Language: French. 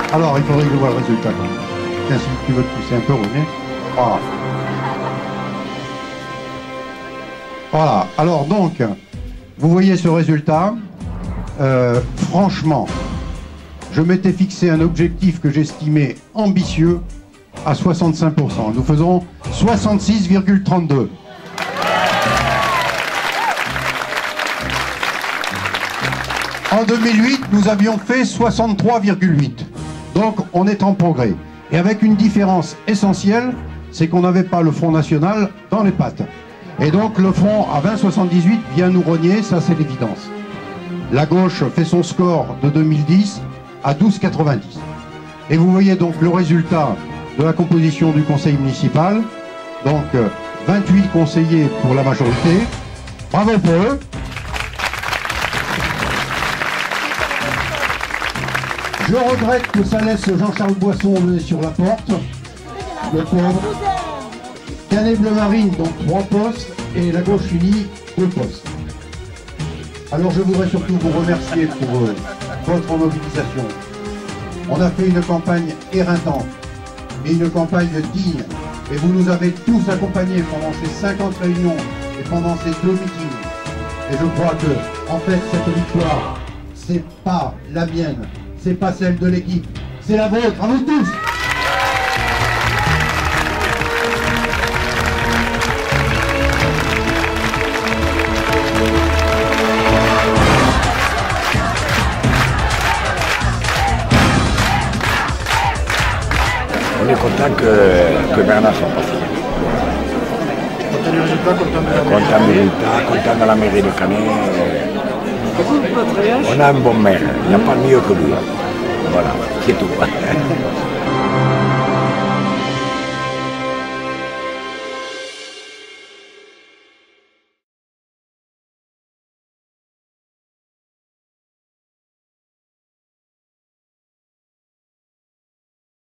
Alors, il faudrait que je voie le résultat. Tiens, si tu veux te pousser un peu, René. Voilà. Voilà. Alors, donc, vous voyez ce résultat. Franchement, je m'étais fixé un objectif que j'estimais ambitieux à 65%. Nous faisons 66,32. En 2008, nous avions fait 63,8. Donc, on est en progrès. Et avec une différence essentielle, c'est qu'on n'avait pas le Front National dans les pattes. Et donc, le Front à 20,78 vient nous rogner, ça c'est l'évidence. La gauche fait son score de 2010 à 12,90. Et vous voyez donc le résultat de la composition du conseil municipal. Donc, 28 conseillers pour la majorité. Bravo pour eux. Je regrette que ça laisse Jean-Charles Boisson sur la porte. Le pauvre. Canet Bleu Marine, donc 3 postes. Et la gauche unie, 2 postes. Alors je voudrais surtout vous remercier pour votre mobilisation. On a fait une campagne éreintante, mais une campagne digne. Et vous nous avez tous accompagnés pendant ces 50 réunions et pendant ces 2 meetings. Et je crois que, en fait, cette victoire, c'est pas la mienne, c'est pas celle de l'équipe, c'est la vôtre, à vous tous. On est content que Bernard soit parti. Content du résultat, Content du résultat, content de la mairie de Canet. On a un bon maire, il n'y a pas mieux que lui. Voilà, c'est tout.